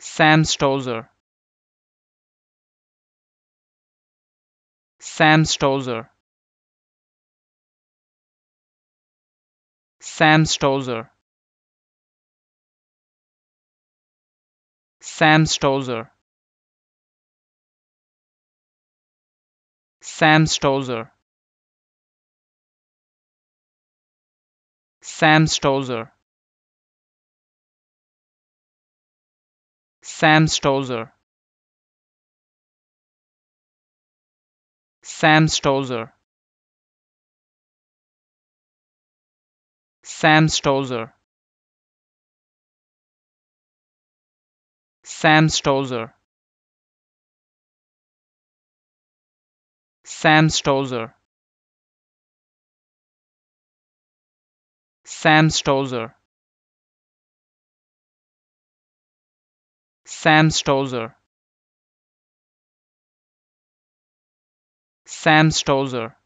Sam Stosur, Sam Stosur, Sam Stosur, Sam Stosur, Sam Stosur, Sam Stosur, Sam Stosur, Sam Stosur, Sam Stosur, Sam Stosur, Sam Stosur, Sam Stosur, Sam Stosur, Sam Stosur,